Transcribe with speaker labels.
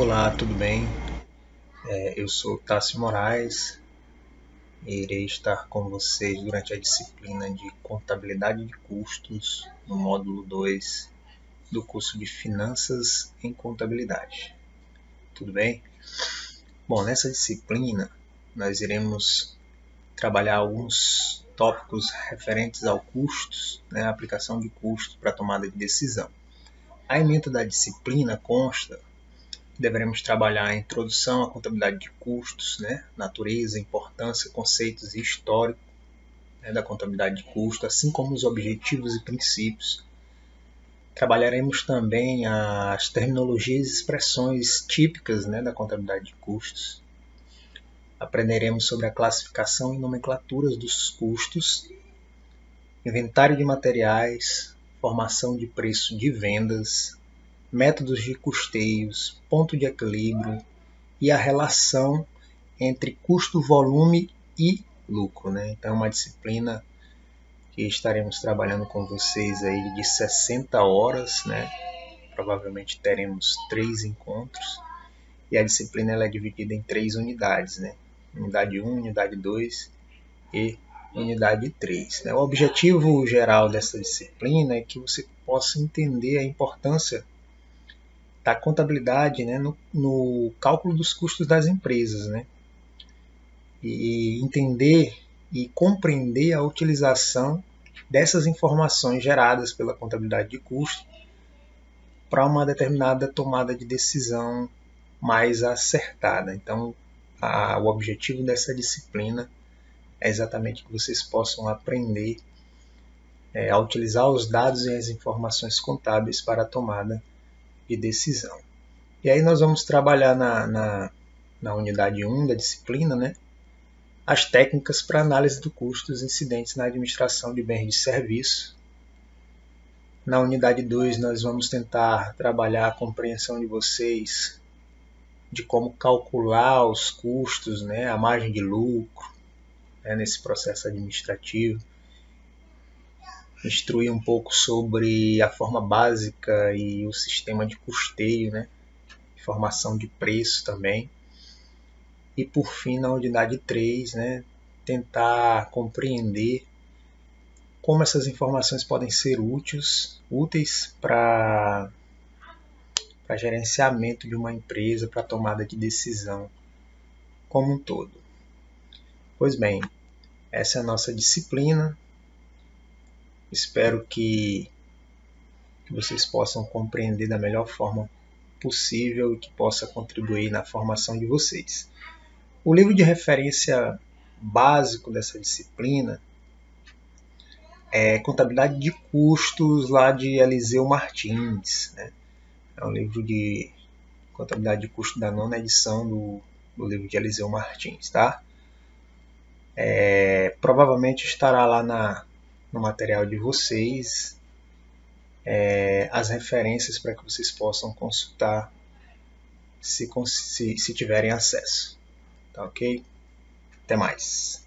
Speaker 1: Olá, tudo bem? Eu sou Tássio Moraes e irei estar com vocês durante a disciplina de Contabilidade de Custos no módulo 2 do curso de Finanças em Contabilidade. Tudo bem? Bom, nessa disciplina nós iremos trabalhar alguns tópicos referentes ao custos, a aplicação de custos para a tomada de decisão. A ementa da disciplina consta deveremos trabalhar a introdução à contabilidade de custos, natureza, importância, conceitos e histórico da contabilidade de custos, assim como os objetivos e princípios. Trabalharemos também as terminologias e expressões típicas da contabilidade de custos. Aprenderemos sobre a classificação e nomenclaturas dos custos, inventário de materiais, formação de preço de vendas, métodos de custeios, ponto de equilíbrio e a relação entre custo-volume e lucro. Então é uma disciplina que estaremos trabalhando com vocês aí de 60 horas. Provavelmente teremos 3 encontros e a disciplina ela é dividida em 3 unidades. Unidade 1, unidade 2 e unidade 3. O objetivo geral dessa disciplina é que você possa entender a importância da contabilidade no cálculo dos custos das empresas, e entender e compreender a utilização dessas informações geradas pela contabilidade de custo para uma determinada tomada de decisão mais acertada. Então, o objetivo dessa disciplina é exatamente que vocês possam aprender a utilizar os dados e as informações contábeis para a tomada de decisão. E aí nós vamos trabalhar na unidade 1 da disciplina, as técnicas para análise do custos incidentes na administração de bens de serviço. Na unidade 2 nós vamos tentar trabalhar a compreensão de vocês de como calcular os custos, a margem de lucro nesse processo administrativo. Instruir um pouco sobre a forma básica e o sistema de custeio, formação de preço também. E por fim, na unidade 3, tentar compreender como essas informações podem ser úteis para gerenciamento de uma empresa, para tomada de decisão como um todo. Pois bem, essa é a nossa disciplina. Espero que vocês possam compreender da melhor forma possível e que possa contribuir na formação de vocês. O livro de referência básico dessa disciplina é Contabilidade de Custos, lá de Eliseu Martins. É um livro de Contabilidade de Custos da 9ª edição do livro de Eliseu Martins. Provavelmente estará lá no material de vocês as referências para que vocês possam consultar se tiverem acesso. Tá ok? Até mais.